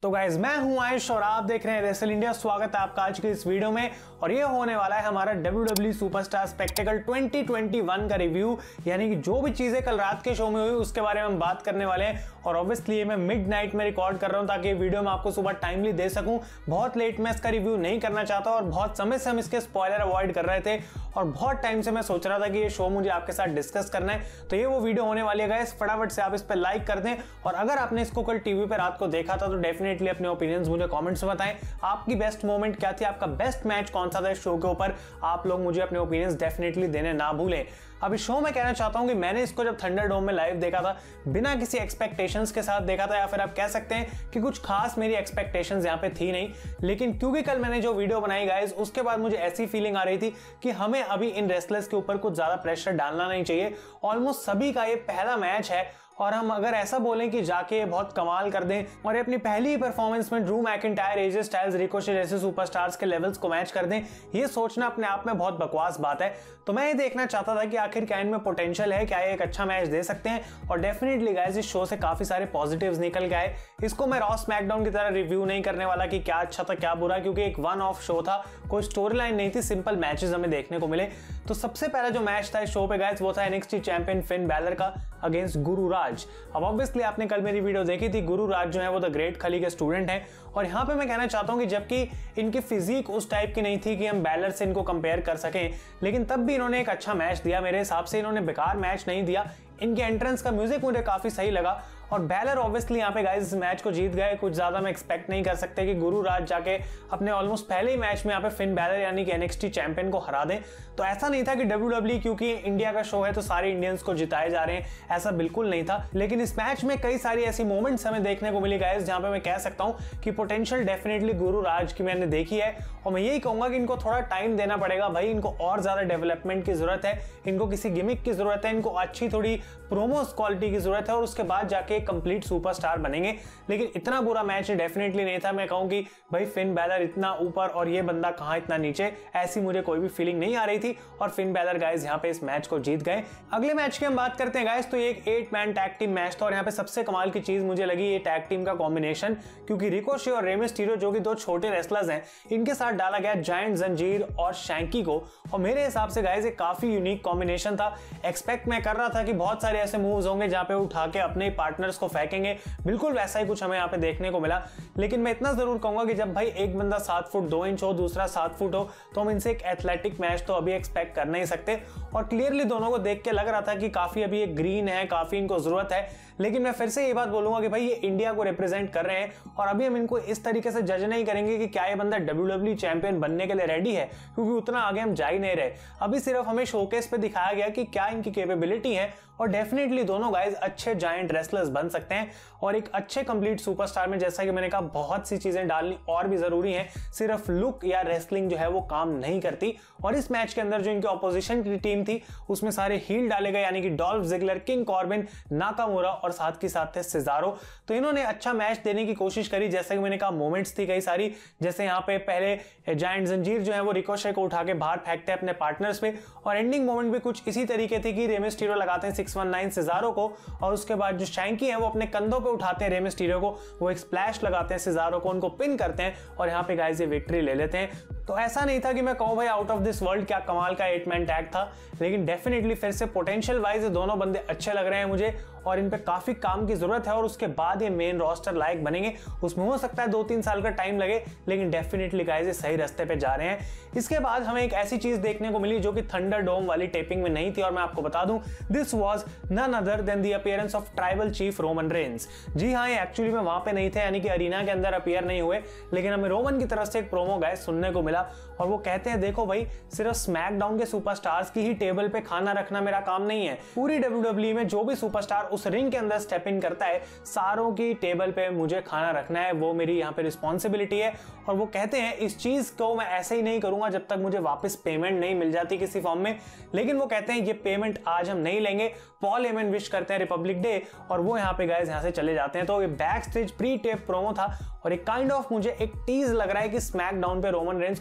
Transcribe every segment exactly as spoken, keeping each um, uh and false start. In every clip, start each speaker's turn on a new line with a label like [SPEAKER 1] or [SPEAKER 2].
[SPEAKER 1] तो गाइज मैं हूं आयुष और आप देख रहे हैं रेसल इंडिया। स्वागत है आपका आज की इस वीडियो में और ये होने वाला है हमारा W W E superstar spectacle twenty twenty one का रिव्यू, यानी कि जो भी चीजें कल रात के शो में हुई उसके बारे में हम बात करने वाले हैं। और ऑब्वियसली ये मैं मिडनाइट में रिकॉर्ड कर रहा हूं ताकि वीडियो में आपको सुबह टाइमली दे सकूं। बहुत लेट में इसका रिव्यू नहीं करना चाहता और बहुत समय से हम इसके स्पॉइलर अवॉइड कर रहे थे और बहुत टाइम से मैं सोच रहा था कि ये शो मुझे आपके साथ डिस्कस करना है, तो ये वो वीडियो होने वाली है गाइस। फटाफट से आप इस पर लाइक कर दें और अगर आपने इसको कल टीवी पे रात को देखा था तो डेफिनेटली अपने ओपिनियंस मुझे कमेंट्स में बताएं। आपकी बेस्ट मोमेंट क्या थी, आपका बेस्ट मैच कौन सा था इस शो के ऊपर, आप लोग मुझे अपने ओपिनियंस डेफिनेटली देने ना भूलें। अब इस शो में कहना चाहता हूं कि मैंने इसको जब थंडरडोम में लाइव देखा था, बिना किसी एक्सपेक्टेशंस के साथ देखा था, या फिर आप कह सकते हैं कि कुछ खास मेरी एक्सपेक्टेशंस यहां पे थी नहीं। लेकिन क्योंकि कल मैंने जो वीडियो बनाई गाइस, उसके बाद मुझे ऐसी फीलिंग आ रही थी कि हमें अभी इन रेसलर्स के ऊपर कुछ ज्यादा प्रेशर डालना नहीं चाहिए। ऑलमोस्ट सभी का ये पहला मैच है और हम अगर ऐसा बोलें कि जाके बहुत कमाल कर दें और अपनी पहली परफॉर्मेंस में Drew McIntyre, AJ Styles, Ricochet जैसे सुपरस्टार्स के लेवल्स को मैच कर दें, ये सोचना अपने आप में बहुत बकवास बात है। तो मैं ये देखना चाहता था कि आखिर क्या इनमें पोटेंशियल है, क्या ये एक अच्छा मैच दे सकते हैं। और डेफिनेटली गाइस इस शो से काफी सारे पॉजिटिव्स निकल के आए। इसको मैं रॉ स्मैकडाउन की तरह रिव्यू नहीं करने वाला कि क्या अच्छा था क्या बुरा, क्योंकि एक वन ऑफ शो था, कोई स्टोरी लाइन नहीं थी, सिंपल मैचेस हमें देखने को मिले। तो सबसे पहला जो मैच था इस शो पे गाइस वो था एनएक्सटी चैंपियन फिन बैलर का अगेंस्ट गुरु राज। अब ऑब्वियसली आपने कल मेरी वीडियो देखी थी, गुरु राज जो है वो द ग्रेट खली के स्टूडेंट हैं और यहाँ पे मैं कहना चाहता हूँ कि जबकि इनकी फिजिक उस टाइप की नहीं थी कि हम बैलर से इनको कंपेयर कर सकें, लेकिन तब भी इन्होंने एक अच्छा मैच दिया। मेरे हिसाब से इन्होंने बेकार मैच नहीं दिया। इनके एंट्रेंस का म्यूजिक मुझे काफी सही लगा और बैलर ऑब्वियसली यहाँ पे गाइस इस मैच को जीत गए। कुछ ज्यादा मैं एक्सपेक्ट नहीं कर सकते कि गुरु राज जाके अपने ऑलमोस्ट पहले ही मैच में यहाँ पे फिन बैलर यानी कि एनएक्सटी चैंपियन को हरा दें। तो ऐसा नहीं था कि डब्ल्यू डब्ल्यू ई क्योंकि इंडिया का शो है तो सारे इंडियंस को जिताए जा रहे हैं, ऐसा बिल्कुल नहीं था। लेकिन इस मैच में कई सारी ऐसी मोमेंट्स हमें देखने को मिली गाइस जहां पे मैं कह सकता हूं कि पोटेंशियल डेफिनेटली गुरु राज की मैंने देखी है और मैं यही कहूंगा कि इनको थोड़ा टाइम देना पड़ेगा भाई। इनको और ज्यादा डेवलपमेंट की जरूरत है, इनको किसी गिमिक की जरूरत है, इनको अच्छी थोड़ी प्रोमोस क्वालिटी की जरूरत है और उसके बाद जाके कंप्लीट सुपरस्टार बनेंगे। लेकिन इतना बुरा मैच डेफिनेटली नहीं था। मैं कहूं कि भाई फिन बैलर इतना ऊपर और ये बंदा कहां इतना नीचे, ऐसी मुझे कोई भी फीलिंग नहीं आ रही थी और फिन बैलर गाइस यहां पे इस मैच को जीत गए। अगले मैच की हम बात करते हैं गाइस, तो ये एक eight man tag team match था और यहाँ पे सबसे कमाल की चीज मुझे लगी ये टैग टीम का कॉम्बिनेशन, क्योंकि रिकोशे और रे मिस्टीरियो जो कि दो छोटे रेसलर्स हैं, इनके साथ डाला गया जायंट जंजीर और शैंकी को। और मेरे हिसाब से गाइस एक काफी यूनिक कॉम्बिनेशन था। एक्सपेक्ट मैं कर रहा था कि बहुत सारे ऐसे मूव्स होंगे जहां पे उठा के अपने पार्टनर्स को फेंकेंगे, बिल्कुल वैसा ही कुछ हमें यहाँ पे देखने को मिला। लेकिन मैं इतना जरूर कहूंगा कि जब भाई एक बंदा सात फुट दो इंच हो, दूसरा सात फुट हो, तो हम इनसे एक एथलेटिक मैच तो अभी एक्सपेक्ट कर नहीं सकते। और क्लियरली दोनों को देख के लग रहा था कि काफी अभी एक ग्रीन है, काफी इनको जरूरत है। लेकिन मैं फिर से ये बात बोलूंगा कि भाई ये इंडिया को रिप्रेजेंट कर रहे हैं और अभी हम इनको इस तरीके से जज नहीं करेंगे कि क्या ये बंदा डब्ल्यू डब्ल्यू ई चैंपियन बनने के लिए रेडी है, क्योंकि उतना आगे हम जा ही नहीं रहे। अभी सिर्फ हमें शोकेस पे दिखाया गया कि क्या इनकी कैपेबिलिटी है और डेफिनेटली दोनों गाइस अच्छे जायंट रेसलर्स बन सकते हैं और एक अच्छे कंप्लीट सुपरस्टार में, जैसा कि मैंने कहा, बहुत सी चीजें डालनी और भी जरूरी हैं। सिर्फ लुक या रेसलिंग जो है वो काम नहीं करती। और इस मैच के अंदर जो इनकी ऑपोजिशन की टीम थी उसमें सारे हील डाले गए, यानी कि Dolph Ziggler, King Corbin, Nakamura और साथ के साथ थे सिजारो। तो इन्होंने अच्छा मैच देने की कोशिश करी। जैसे कि मैंने कहा मोमेंट्स थी कई सारी, जैसे यहाँ पे पहले जायंट जंजीर जो है वो रिकोशे को उठा के बाहर फेंकते हैं अपने पार्टनर्स पे और एंडिंग मोमेंट भी कुछ इसी तरीके थी कि रे मिस्टीरियो लगाते हैं सिक्स वन नाइन सिजारो को और उसके बाद जो शैंकी है वो अपने कंधों पे उठाते हैं रे मिस्टीरियो को, वो एक स्प्लैश लगाते हैं सिजारो को, उनको पिन करते हैं और यहाँ पे गाइस ये विक्ट्री ले लेते हैं। तो ऐसा नहीं था कि मैं कहूं भाई आउट ऑफ दिस वर्ल्ड क्या कमाल का एट मैन टैग था, लेकिन डेफिनेटली फिर से पोटेंशियल वाइज दोनों बंदे अच्छे लग रहे हैं मुझे और इन पे काफी काम की जरूरत है और उसके बाद ये मेन रोस्टर लायक बनेंगे। उसमें हो सकता है दो तीन साल का टाइम लगे, लेकिन डेफिनेटली गाइस ये सही रास्ते पे जा रहे हैं। इसके बाद हमें एक ऐसी चीज देखने को मिली जो कि थंडरडोम वाली टेपिंग में नहीं थी और मैं आपको बता दूं this was none other than the appearance of tribal chief Roman Reigns. जी हाँ, ये एक्चुअली में वहां पे नहीं थे, यानी कि अरीना के अंदर अपीयर नहीं हुए, लेकिन हमें रोमन की तरफ से एक प्रोमो गाइस सुनने को मिला और वो कहते हैं देखो भाई सिर्फ स्मैकडाउन के सुपरस्टार्स की ही टेबल पे खाना रखना मेरा काम नहीं है। पूरी डब्ल्यू डब्ल्यू ई में जो भी सुपरस्टार उस रिंग के अंदर स्टेप इन करता है, सारों की टेबल पे मुझे खाना रखना है, वो मेरी यहाँ पे रिस्पॉन्सिबिलिटी है। और वो कहते हैं इस चीज को मैं ऐसे ही नहीं करूंगा जब तक मुझे वापस पेमेंट नहीं मिल जाती किसी फॉर्म में। लेकिन वो कहते हैं ये पेमेंट आज हम नहीं लेंगे। पॉल हेमन विश करते हैं रिपब्लिक डे और वो यहाँ पे गाइस यहाँ से चले जाते हैं। तो ये backstage pre tape promo था और एक काइंड ऑफ मुझे एक टीज लग रहा है कि स्मैकडाउन पे रोमन रेंस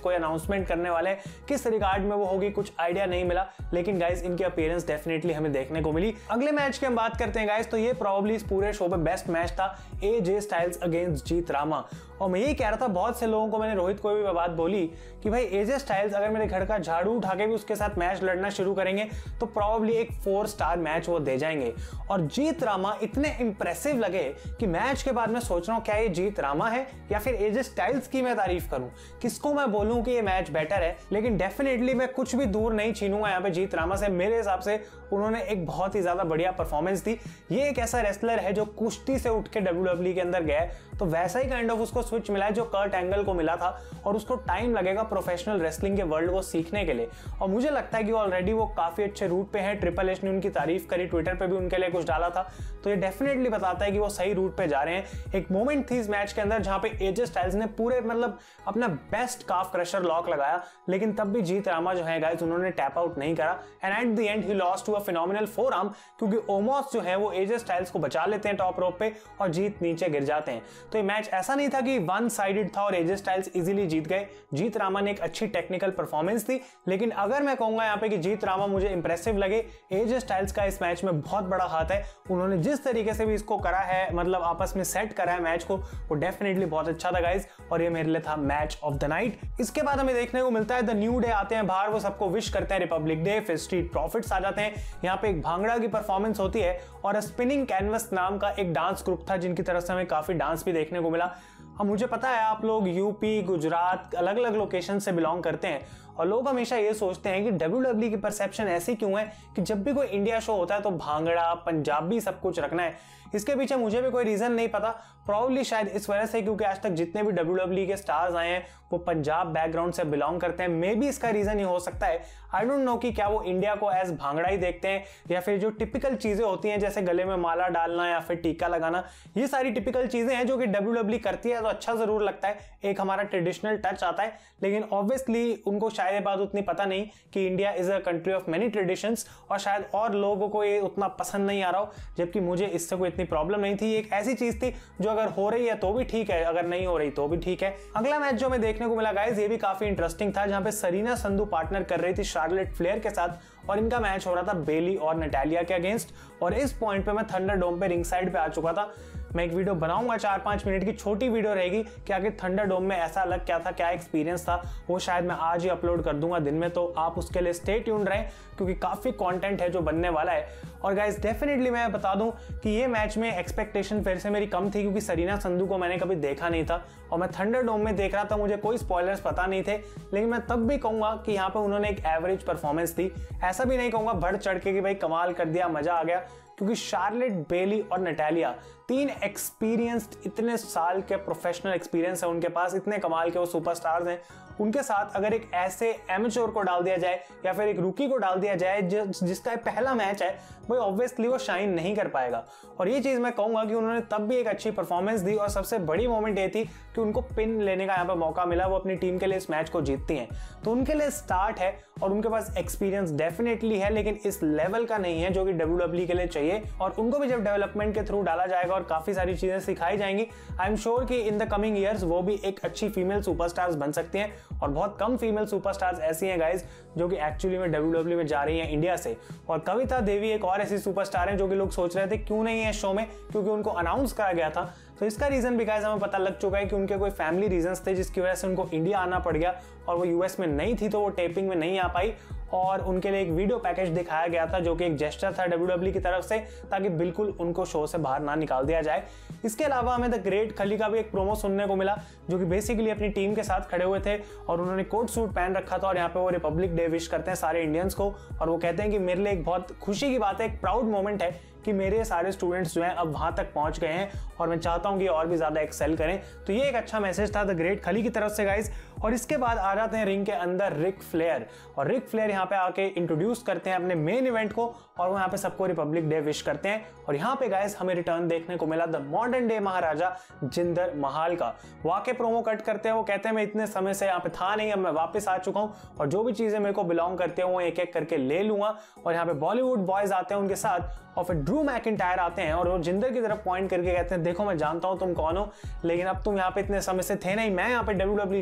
[SPEAKER 1] कोई अनाउंसमेंट करने वाले हैं, किस रिगार्ड में वो होगी कुछ आइडिया नहीं मिला, लेकिन गाइस इनकी अपीयरेंस डेफिनेटली हमें देखने को मिली। अगले मैच की हम बात करते हैं गाइस, तो ये प्रोबेबली इस पूरे शो पे बेस्ट मैच था, AJ Styles against Jeet Rama. और मैं यही कह रहा था, बहुत से लोगों को मैंने रोहित को भी बात बोली कि भाई एजे स्टाइल्स अगर मेरे घर का झाड़ू उठा के भी उसके साथ मैच लड़ना शुरू करेंगे तो प्रोबेबली एक फोर स्टार मैच वो दे जाएंगे। और जीत रामा इतने इंप्रेसिव लगे कि मैच के बाद मैं सोच रहा हूँ क्या ये जीत रामा है या फिर एजे स्टाइल्स की मैं तारीफ करूं, किसको मैं बोलूं कि ये मैच बेटर है। लेकिन डेफिनेटली मैं कुछ भी दूर नहीं छीनूंगा यहाँ पे जीत रामा से। मेरे हिसाब से उन्होंने एक बहुत ही ज्यादा बढ़िया परफॉर्मेंस दी। ये एक ऐसा रेसलर है जो कुश्ती से उठ के डब्ल्यू डब्ल्यू ई के अंदर गया है, तो वैसा ही काइंड ऑफ उसको स्विच मिला है जो कर्ट एंगल को मिला था, और उसको टाइम लगेगा प्रोफेशनल रेसलिंग के वर्ल्ड को सीखने के लिए। और मुझे लगता है कि ऑलरेडी वो काफी अच्छे रूट पे है। ट्रिपल एच ने उनकी तारीफ करी, ट्विटर पे भी उनके लिए कुछ डाला था, तो ये डेफिनेटली बताता है कि वो सही रूट पे जा रहे हैं। एक मोमेंट थी इस मैच के अंदर जहां पे एजे स्टाइल्स ने पूरे मतलब अपना बेस्ट काफ क्रशर लॉक लगाया, लेकिन तब भी जीत रामा जो है गाइस उन्होंने टैप आउट नहीं करा, एंड एट द एंड ही lost to a phenomenal forearm, क्योंकि ओमोस जो है वो एजे स्टाइल्स को बचा लेते हैं टॉप रोप पे और जीत नीचे गिर जाते हैं। तो ये मैच ऐसा नहीं था कि वन साइडेड था और एजे स्टाइल्स इजीली जीत गए। जीत रामा ने एक अच्छी टेक्निकल परफॉर्मेंस दी, लेकिन अगर मैं कहूंगा यहाँ पे कि जीत रामा मुझे इंप्रेसिव लगे, एजे स्टाइल्स का इस मैच में बहुत बड़ा हाथ है। उन्होंने जिस तरीके से भी इसको करा है, मतलब आपस में सेट करा है मैच को, वो डेफिनेटली बहुत अच्छा था गाइज, और ये मेरे लिए था मैच ऑफ द नाइट। इसके बाद हमें देखने को मिलता है द न्यू डे आते हैं बाहर, वो सबको विश करते हैं रिपब्लिक डे, फिर स्ट्रीट प्रॉफिट्स आ जाते हैं। यहाँ पे एक भांगड़ा की परफॉर्मेंस होती है और स्पिनिंग कैनवस नाम का एक डांस ग्रुप था जिनकी तरफ से हमें काफी डांस भी देखने को मिला। अब मुझे पता है आप लोग यूपी, गुजरात, अलग अलग लोकेशन से बिलोंग करते हैं, और लोग हमेशा ये सोचते हैं कि डब्ल्यू डब्ल्यू की परसेप्शन ऐसी क्यों है कि जब भी कोई इंडिया शो होता है तो भांगड़ा, पंजाबी सब कुछ रखना है। इसके पीछे मुझे भी कोई रीजन नहीं पता, प्रॉब्ली शायद इस वजह से क्योंकि आज तक जितने भी डब्ल्यू डब्ल्यू के स्टार्स आए हैं वो पंजाब बैकग्राउंड से बिलोंग करते हैं। मे बी इसका रीजन ही हो सकता है, आई डोंट नो कि क्या वो इंडिया को एज भांगड़ा ही देखते हैं या फिर जो टिपिकल चीजें होती हैं जैसे गले में माला डालना या फिर टीका लगाना, ये सारी टिपिकल चीजें हैं जो कि डब्ल्यू डब्ल्यू करती है तो अच्छा जरूर लगता है, एक हमारा ट्रेडिशनल टच आता है। लेकिन ऑब्वियसली उनको शायद ये बात उतनी पता नहीं कि India is a country of many traditions, और शायद और लोगों को ये उतना पसंद नहीं आ रहा हो, जबकि मुझे इससे कोई इतनी प्रॉब्लम नहीं थी। एक ऐसी चीज थी जो अगर हो रही है तो भी ठीक है, अगर नहीं हो रही तो भी ठीक है। अगला मैच जो हमें देखने को मिला गाइस, ये भी काफी इंटरेस्टिंग था, जहां पे सरीना संधू पार्टनर कर रही थी शार्लेट फ्लेयर के साथ, और इनका मैच हो रहा था बेली और नटालिया के अगेंस्ट। और इस पॉइंट पे मैं थंडर डोम पे रिंग साइड पे आ चुका था। मैं एक वीडियो बनाऊंगा, चार पांच मिनट की छोटी वीडियो रहेगी कि आगे थंडर डोम में ऐसा अलग क्या था, क्या एक्सपीरियंस था, वो शायद मैं आज ही अपलोड कर दूंगा दिन में, तो आप उसके लिए स्टे ट्यून्ड रहें क्योंकि काफी कंटेंट है जो बनने वाला है। और गाइस डेफिनेटली मैं बता दूं कि ये मैच में एक्सपेक्टेशन फिर से मेरी कम थी, क्योंकि सरीना संधू को मैंने कभी देखा नहीं था और मैं थंडर डोम में देख रहा था, मुझे कोई स्पॉयलर्स पता नहीं थे। लेकिन मैं तब भी कहूंगा कि यहाँ पे उन्होंने एक एवरेज परफॉर्मेंस दी, ऐसा भी नहीं कहूंगा बढ़ चढ़ के कि भाई कमाल कर दिया, मजा आ गया, क्योंकि शार्लेट, बेली और नटालिया तीन एक्सपीरियंस्ड, इतने साल के प्रोफेशनल एक्सपीरियंस है उनके पास, इतने कमाल के वो सुपरस्टार्स हैं, उनके साथ अगर एक ऐसे एमेच्योर को डाल दिया जाए या फिर एक रूकी को डाल दिया जाए जिसका पहला मैच है, भाई ऑब्वियसली वो शाइन नहीं कर पाएगा। और ये चीज मैं कहूंगा कि उन्होंने तब भी एक अच्छी परफॉर्मेंस दी, और सबसे बड़ी मोमेंट ये थी कि उनको पिन लेने का यहाँ पे मौका मिला, वो अपनी टीम के लिए इस मैच को जीतती हैं, तो उनके लिए स्टार्ट है और उनके पास एक्सपीरियंस डेफिनेटली है, लेकिन इस लेवल का नहीं है जो कि डब्ल्यू डब्ल्यू के लिए चाहिए। और उनको भी जब डेवलपमेंट के थ्रू डाला जाएगा और काफी सारी चीजें सिखाई जाएंगी, आई एम श्योर कि इन द कमिंग ईयर्स वो भी एक अच्छी फीमेल सुपरस्टार्स बन सकती हैं। और बहुत कम फीमेल सुपरस्टार्स ऐसी हैं गाइस जो कि एक्चुअली में डब्ल्यू डब्ल्यू में जा रही हैं इंडिया से। और कविता देवी एक और ऐसी सुपरस्टार है जो कि लोग सोच रहे थे क्यों नहीं है शो में, क्योंकि उनको अनाउंस करा गया था, तो इसका रीजन भी गाइस हमें पता लग चुका है कि उनके कोई फैमिली रीजंस थे जिसकी वजह से उनको इंडिया आना पड़ गया, और वो यूएस में नहीं थी तो वो टेपिंग में नहीं आ पाई, और उनके लिए एक वीडियो पैकेज दिखाया गया था जो कि एक जेस्चर था डब्ल्यू डब्ल्यू की तरफ से, ताकि बिल्कुल उनको शो से बाहर ना निकाल दिया जाए। इसके अलावा हमें द ग्रेट खली का भी एक प्रोमो सुनने को मिला, जो कि बेसिकली अपनी टीम के साथ खड़े हुए थे और उन्होंने कोट सूट पहन रखा था, और यहाँ पे वो रिपब्लिक डे विश करते हैं सारे इंडियंस को, और वो कहते हैं कि मेरे लिए एक बहुत खुशी की बात है, एक प्राउड मोमेंट है कि मेरे सारे स्टूडेंट्स जो हैं अब वहां तक पहुंच गए हैं, और मैं चाहता हूं कि और भी ज्यादा एक्सेल करें। तो ये एक अच्छा मैसेज था द ग्रेट खली की तरफ से गाइस। और इसके बाद आ जाते हैं रिंग के अंदर रिक फ्लेयर, और रिक फ्लेयर यहाँ पे आके इंट्रोड्यूस करते हैं अपने मेन इवेंट को, और वो यहाँ पे सबको रिपब्लिक डे विश करते हैं। और यहाँ पे गाइस हमें रिटर्न देखने को मिला the modern day Maharaja Jinder Mahal का। वाके प्रोमो कट करते हैं, वो कहते हैं मैं इतने समय से यहाँ पे था नहीं, अब मैं वापस आ चुका हूँ, और जो भी चीजें मेरे को बिलोंग करते हैं वो एक एक करके ले लूंगा। और यहाँ पे बॉलीवुड बॉयज आते हैं उनके साथ, और फिर ड्रू मैकिंटायर आते हैं और वो जिंदर की तरफ पॉइंट करके कहते हैं देखो मैं जानता हूं तुम कौन हो, लेकिन अब तुम यहाँ पे इतने समय से थे नहीं, मैं यहाँ पे डब्ल्यू डब्ल्यू चैंपियन हूं,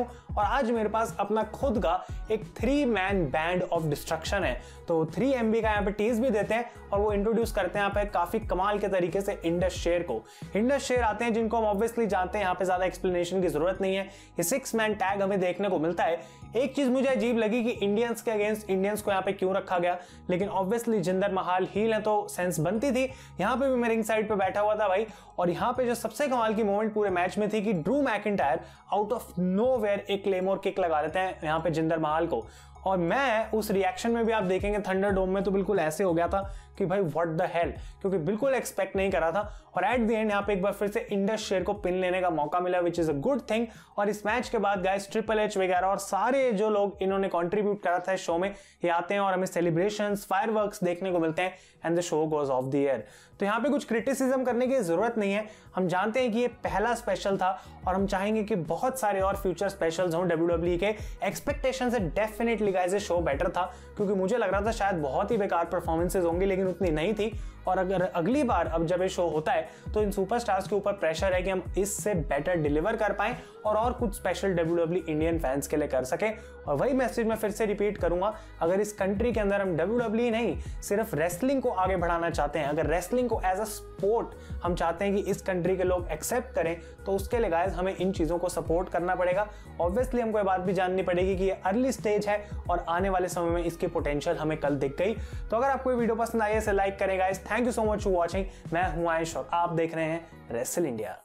[SPEAKER 1] हूं और आज मेरे पास अपना खुद का एक three man band of destruction है। तो थ्री एमबी का यहाँ पे टीज भी देते हैं और वो इंट्रोड्यूस करते हैं यहाँ पे काफी कमाल के तरीके से इंडस शेयर को। इंडस शेयर आते हैं जिनको हम ऑब्वियसली जानते हैं, यहाँ पे ज्यादा एक्सप्लेनेशन की जरूरत नहीं है। ये सिक्स मैन टैग हमें देखने को मिलता है। एक चीज मुझे अजीब लगी कि इंडियंस के अगेंस्ट इंडियंस को यहाँ पे क्यों रखा गया, लेकिन ऑब्वियसली जिंदर महाल हील है तो सेंस बनती थी। यहाँ पे भी मैं रिंग साइड पे बैठा हुआ था भाई, और यहाँ पे जो सबसे कमाल की मोमेंट पूरे मैच में थी कि Drew McIntyre out of nowhere एक क्लेमोर किक लगा देते हैं यहाँ पे जिंदर महाल को, और मैं उस रिएक्शन में भी आप देखेंगे थंडर डोम में तो बिल्कुल ऐसे हो गया था कि भाई व्हाट द हेल, क्योंकि बिल्कुल एक्सपेक्ट नहीं करा था। और एट द एंड यहाँ पे एक बार फिर से इंडस शेयर को पिन लेने का मौका मिला, which is a good thing. और इस मैच के बाद गाइस ट्रिपल एच वगैरह और सारे जो लोग इन्होंने कंट्रीब्यूट करा था इस शो में, ये आते हैं और हमें सेलिब्रेशंस, फायरवर्क्स देखने को मिलते हैं and the show goes off the air. तो यहाँ पे कुछ क्रिटिसिज्म करने की जरूरत नहीं है। हम जानते हैं कि ये पहला स्पेशल था और हम चाहेंगे कि बहुत सारे और फ्यूचर स्पेशल्स हों डब्ल्यू डब्ल्यू ई के। एक्सपेक्टेशन से डेफिनेटली गाइस ये शो बेटर था, क्योंकि मुझे लग रहा था शायद बहुत ही बेकार परफॉर्मेंसेज होंगी, लेकिन उतनी नहीं थी। और अगर अगली बार अब जब ये शो होता है तो इन सुपरस्टार्स के ऊपर प्रेशर है कि हम इससे बेटर डिलीवर कर पाएं और और कुछ special W W Indian fans के लिए कर सके। और वही मैसेज मैं फिर से रिपीट करूंगा, अगर इस कंट्री के अंदर हम डब्ल्यू डब्ल्यू नहीं सिर्फ रेसलिंग को आगे बढ़ाना चाहते हैं, अगर रेसलिंग को एज अ स्पोर्ट हम चाहते हैं कि इस कंट्री के लोग एक्सेप्ट करें, तो उसके लिए गाइस हमें इन चीजों को सपोर्ट करना पड़ेगा। ऑब्वियसली हमको ये बात भी जाननी पड़ेगी कि ये अर्ली स्टेज है और आने वाले समय में इसकी पोटेंशियल हमें कल दिख गई। तो अगर आपको ये वीडियो पसंद आई है इसे लाइक करें guys. Thank you so much for watching. मैं हूं आयुष और आप देख रहे हैं रेसल इंडिया।